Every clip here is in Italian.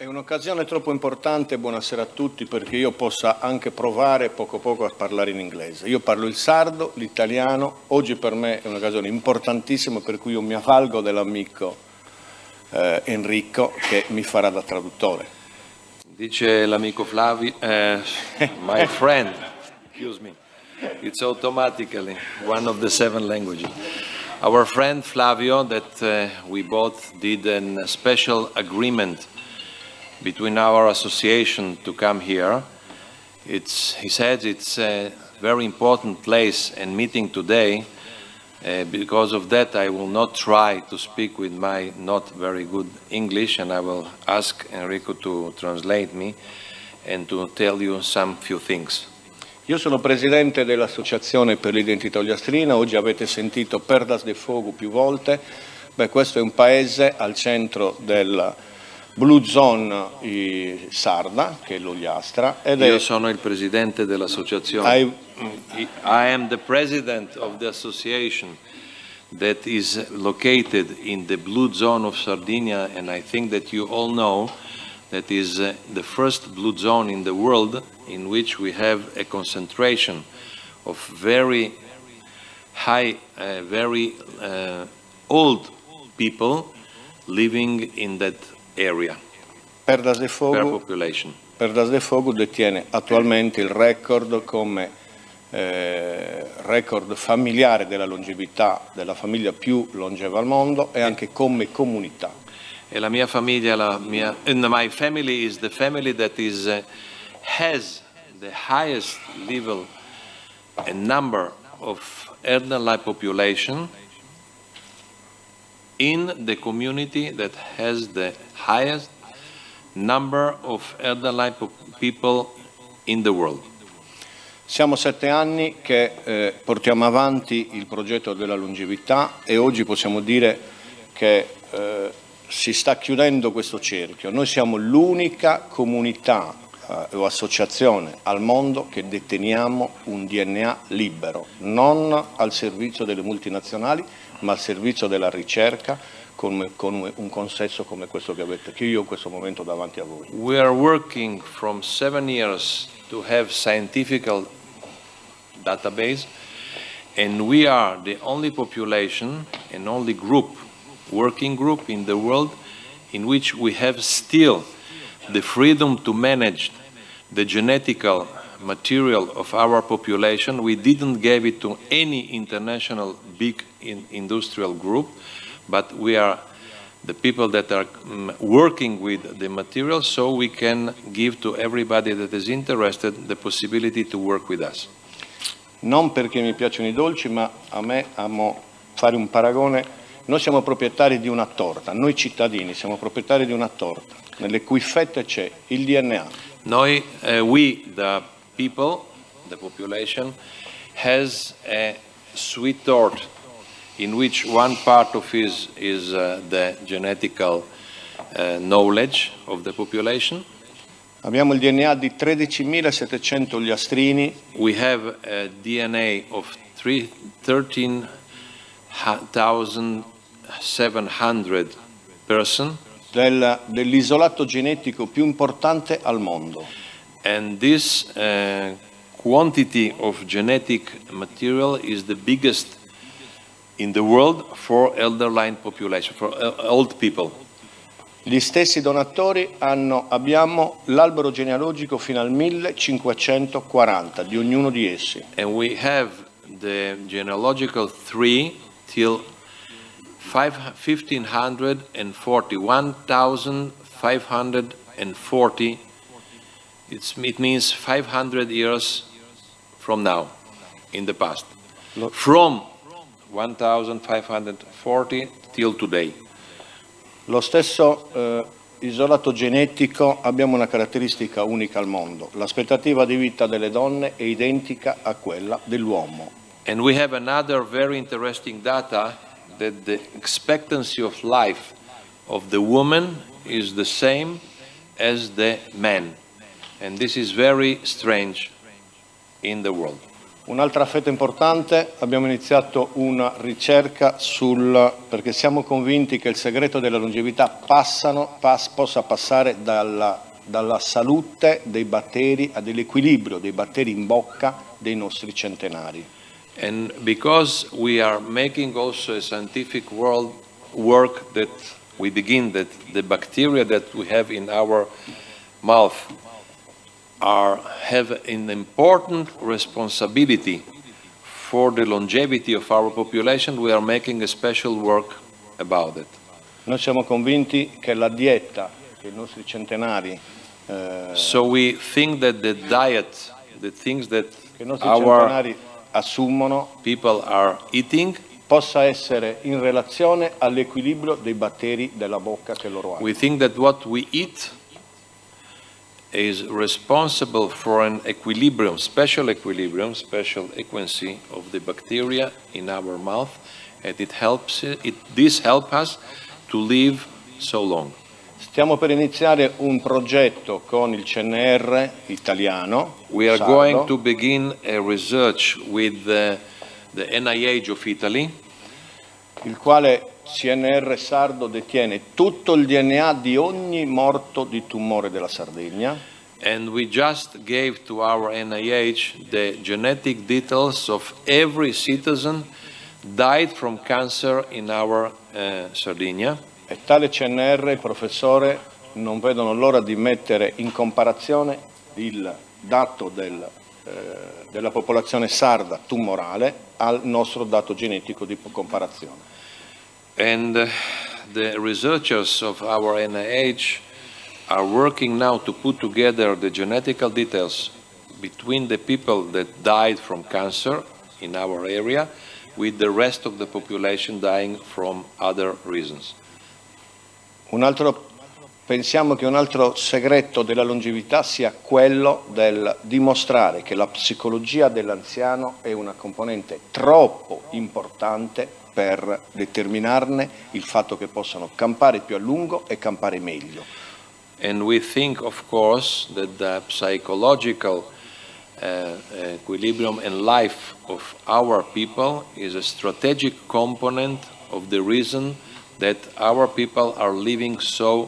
È un'occasione troppo importante, buonasera a tutti, perché io possa anche provare poco poco a parlare in inglese. Io parlo il sardo, l'italiano, oggi per me è un'occasione importantissima per cui io mi avvalgo dell'amico Enrico che mi farà da traduttore. Dice l'amico Flavio, my friend, excuse me, it's automatically one of the 7 languages. Our friend Flavio, that we both did a special agreement between our association to come here. He said it's a very important place and meeting today. Because of that, I will not try to speak with my not very good English, and I will ask Enrico to translate me and to tell you some few things. Io sono presidente dell'Associazione per l'Identità Ogliastrina, oggi avete sentito Perdas de Fogo più volte. Questo è un paese al centro del Blue Zone sarda, che è l'Ogliastra. Io sono il presidente dell'associazione. I am the president of the association that is located in the Blue Zone of Sardinia, and I think that you all know that is the first blue zone in the world in which we have a concentration of very high, very old people living in that area. Perdas de Fogo, per population. Perdas de Fogo detiene attualmente il record come record familiare della longevità della famiglia più longeva al mondo e anche come comunità. E la mia famiglia, my family is the family that is has the highest level and number of elderly population in the community that has the highest number of elderly people in the world. Siamo 7 anni che portiamo avanti il progetto della longevità e oggi possiamo dire che si sta chiudendo questo cerchio. Noi siamo l'unica comunità o associazione al mondo che deteniamo un DNA libero, non al servizio delle multinazionali, ma al servizio della ricerca con un consesso come questo che io in questo momento ho davanti a voi. We are working from 7 years to have scientific database, and we are the only population and only working group in the world in which we have still the freedom to manage the genetical material of our population. We didn't give it to any international big industrial group, but we are the people that are working with the material, so we can give to everybody that is interested the possibility to work with us. Non perché mi piacciono i dolci, ma a me amo fare un paragone. Noi siamo proprietari di una torta, noi cittadini siamo proprietari di una torta, nelle cui fette c'è il DNA. Noi, we, the people, the population, has a sweet tort in which one part of it is the genetical knowledge of the population. Abbiamo il DNA di 13.700 ogliastrini. We have a DNA of 13,700 persons. Dell'isolato genetico più importante al mondo. And this quantity of genetic material is the biggest in the world for elderly population, for old people. Gli stessi donatori abbiamo l'albero genealogico fino al 1540 di ognuno di essi. And we have the genealogical tree till 1540, 1540. It means 500 years from now, in the past. From 1540 till today. Lo stesso isolato genetico abbiamo una caratteristica unica al mondo. L'aspettativa di vita delle donne è identica a quella dell'uomo. And we have another very interesting data that the expectancy of life of the woman is the same as the man. And this is very strange in the world. Un'altra fetta importante, abbiamo iniziato una ricerca perché siamo convinti che il segreto della longevità possa passare dalla salute dei batteri all'equilibrio dei batteri in bocca dei nostri centenari. And because we are making also a scientific work that we begin that the bacteria that we have in our mouth have an important responsibility for the longevity of our population, we are making a special work about it. Noi siamo convinti che la dieta che i nostri centenari So we think that the diet, the things that che i nostri our centenari assumono people are eating, possa essere in relazione all'equilibrio dei batteri della bocca che loro hanno. we think that what we eat is responsible for an equilibrium, special equivalency of the bacteria in our mouth, and this helps us to live so long. Stiamo per iniziare un progetto con il CNR italiano. We are sardo, going to begin a research with the NIH of Italy, il quale CNR sardo detiene tutto il DNA di ogni morto di tumore della Sardegna. and we just gave to our NIH the genetic details of every citizen died from cancer in our Sardinia. E tale CNR, il professore, non vedono l'ora di mettere in comparazione il dato della popolazione sarda tumorale al nostro dato genetico di comparazione. And the researchers of our NIH are working now to put together the genetical details between the people that died from cancer in our area with the rest of the population dying from other reasons. Pensiamo che un altro segreto della longevità sia quello del dimostrare che la psicologia dell'anziano è una componente troppo importante per determinarne il fatto che possano campare più a lungo e campare meglio. And we think, of course, that the psychological equilibrium and life of our people is a strategic component of the reason that our people are living so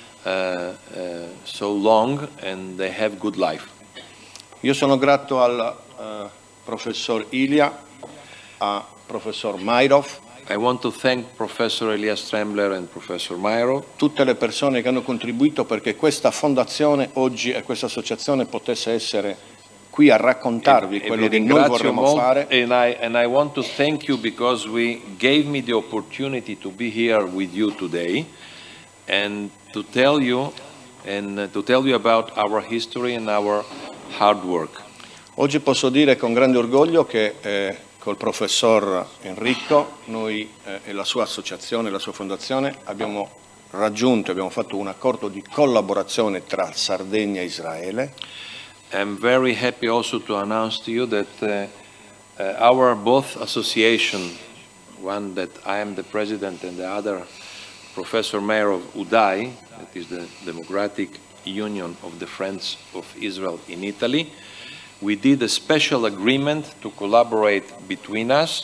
long and they have good life. Io sono grato al professor Ilia, a professor Mairov, I want to thank Professor Elias Trembler and Professor Mairo, tutte le persone che hanno contribuito perché questa fondazione oggi e questa associazione potesse essere qui a raccontarvi quello che noi vorremmo fare. And I want to thank you because we gave me the opportunity to be here with you today and to tell you about our history and our hard work. Oggi posso dire con grande orgoglio che col professor Enrico, noi e la sua associazione, la sua fondazione, abbiamo fatto un accordo di collaborazione tra Sardegna e Israele. I'm very happy also to announce to you that our both association, one that I am the president and the other Professor Mayor of UDAI, that is the Democratic Union of the Friends of Israel in Italy, we did a special agreement to collaborate between us.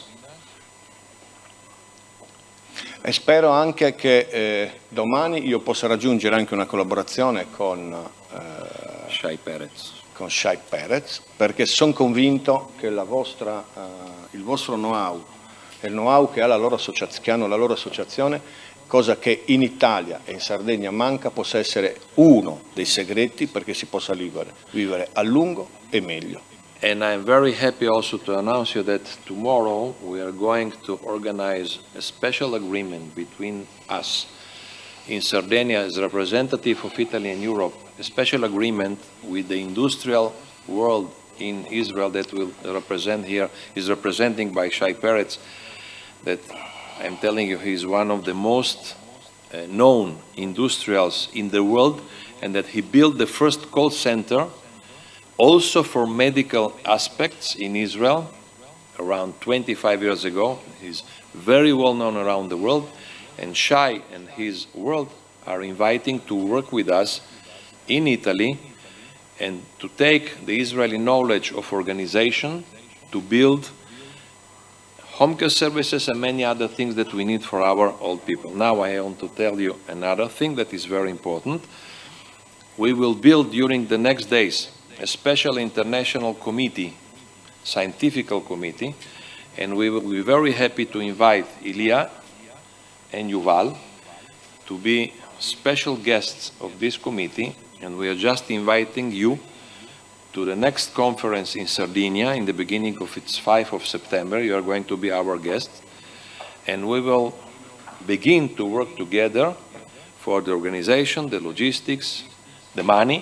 E spero anche che domani io possa raggiungere anche una collaborazione con Shai Peretz. Con Shai Peretz, perché sono convinto che il vostro know-how e il know-how che hanno la loro associazione, cosa che in Italia e in Sardegna manca, possa essere uno dei segreti perché si possa vivere a lungo e meglio. And I'm very happy also to announce you that tomorrow we are going to organize a special agreement between us in Sardinia as representative of Italy and Europe, a special agreement with the industrial world in Israel that will represent here, is representing by Shai Peretz, that I'm telling you he's one of the most known industrials in the world, and that he built the first call center also for medical aspects in Israel around 25 years ago. He's very well known around the world, and Shai and his world are inviting to work with us in Italy and to take the Israeli knowledge of organization to build home care services and many other things that we need for our old people. Now I want to tell you another thing that is very important. We will build during the next days a special international committee, scientific committee, and we will be very happy to invite Ilya and Yuval to be special guests of this committee, and we are just inviting you to the next conference in Sardinia in the beginning of its 5th of September. You are going to be our guest, and we will begin to work together for the organization, the logistics, the money,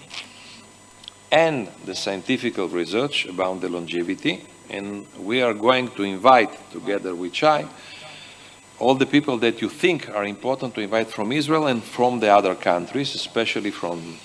and the scientific research about the longevity. And we are going to invite, together with Chai, all the people that you think are important to invite from Israel and from the other countries, especially from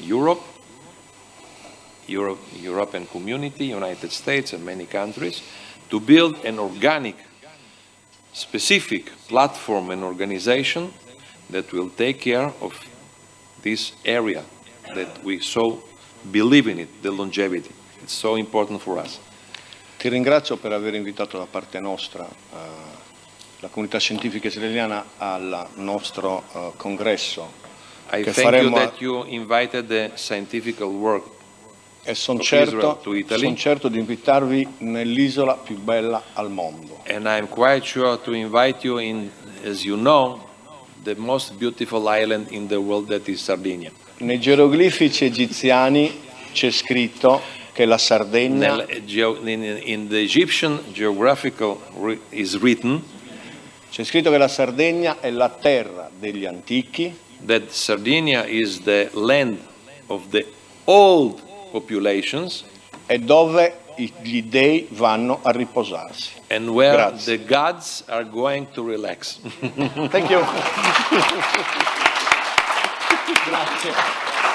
European community, United States, and many countries, to build an organic, specific platform and organization that will take care of this area that we so believe in it, the longevity. It's so important for us. Ti ringrazio per aver invitato da parte nostra la comunità scientifica israeliana al nostro congresso. I thank you that you invited the scientific work e sono certo di invitarvi nell'isola più bella al mondo. And I'm quite sure to invite you in, as you know, the most beautiful island in the world, that is Sardinia. Nei geroglifici egiziani c'è scritto che la Sardegna in the Egyptian geographical is written c'è scritto che la Sardegna è la terra degli antichi, that Sardinia is the land of the old populations, e dove gli dei vanno a riposarsi. And where Grazie. the gods are going to relax. Thank you. Grazie.